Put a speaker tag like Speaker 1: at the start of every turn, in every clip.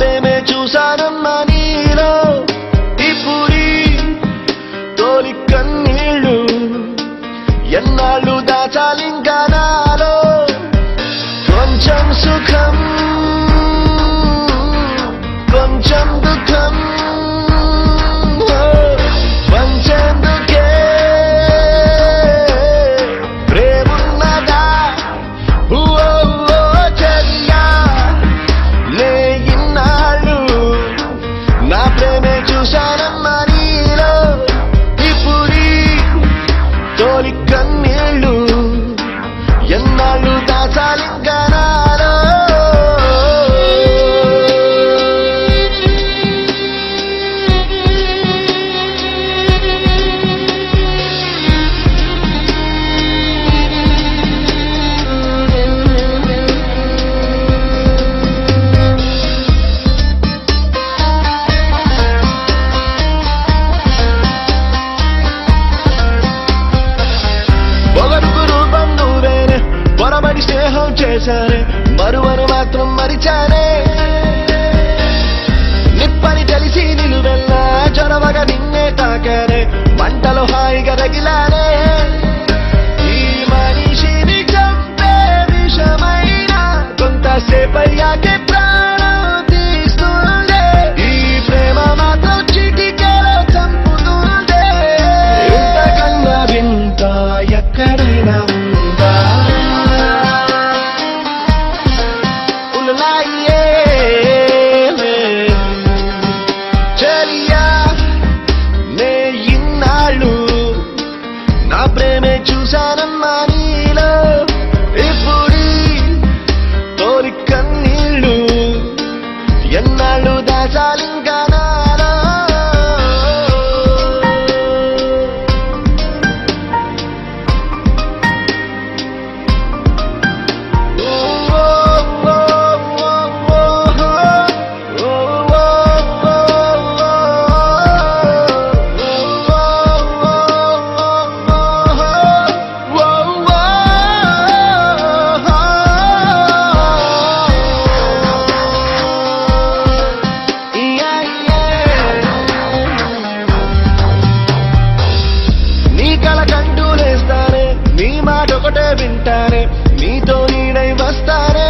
Speaker 1: ప్రేమే చూసానమ్మా నీలో ఇప్పుడీ తోలి కన్నీళ్ళు ఎన్నాళ్ళు దాచాలింకా నాలో కొంచెం సుఖం కొంచెం దుఃఖం పంచేందుకే ప్రేమున్నదా చర్యా నే ఇన్నాళ్ళు నా ప్రేమే చూశానమ్మా నీలో ఇప్పుడీ తోలి కన్నీళ్ళు ఎన్నాళ్ళు దాచాలింకా నాలో స్నేహం చేశానే మరువను మాత్రం మరిచానే నిప్పని తెలిసి నిలువెల్లా చొరవగా నిన్నే తాకానే మంటలు హాయిగా రగిలానే ఈ మనిషిని చంపే విషమైన కొంతసేపయ్యాకే ప్రాణం తీస్తుందే ఈ ప్రేమ మాత్రం చిటికెలో చంపుతుందే ఇంతకన్నా వింత ఎక్కడైనా ఉందా ప్రేమే చూశానమ్మా నీలో ఇప్పుడీ తోలి కన్నీళ్ళు ఎన్నాళ్ళు దాచాలింకా నాలో ఒకటే వింటానే నీతో నీడై వస్తానే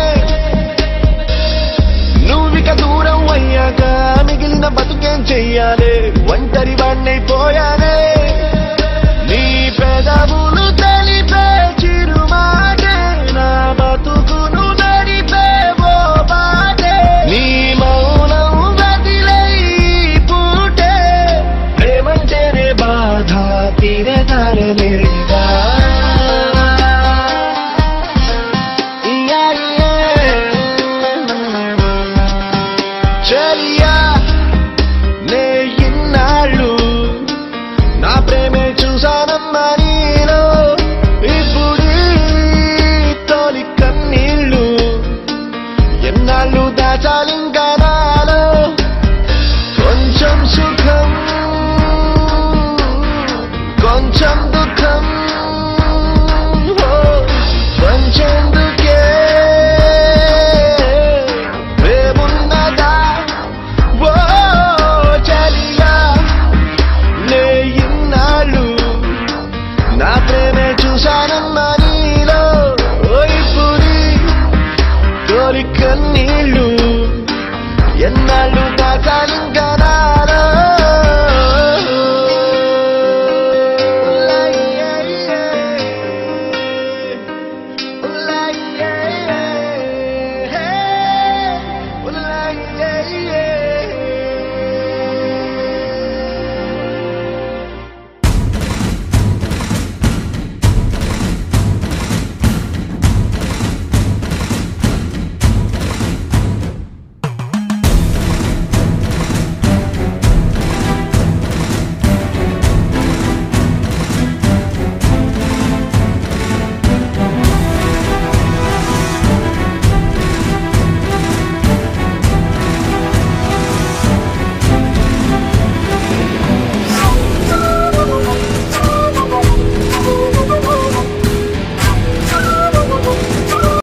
Speaker 1: నువ్విక దూరం అయ్యాక మిగిలిన బతుకేం చెయ్యాలి ఒంటరి వాణ్ణైపోయానే నీ పెదవులు తెలిపే చిరుమాటే నా బతుకును నడిపే ఓ బాటే నీ మౌనం వదిలై పూటే ప్రేమంటేనే బాధ తీరేదారలేదా చర్యా నే ఇన్నాళ్ళు నా ప్రేమే చూశానమ్మా నీలో ఇప్పుడీ తోలి కన్నీళ్ళు ఎన్నాళ్ళు దాచాలింకా నాలో కొంచెం సుఖం కొంచెం దుఃఖం పంచేందుకే నా ప్రేమే చూశానమ్మా నీలో ఇప్పుడీ తోలి కన్నీళ్ళు ఎన్నాళ్ళు దాచాలింకా నాలో yeah.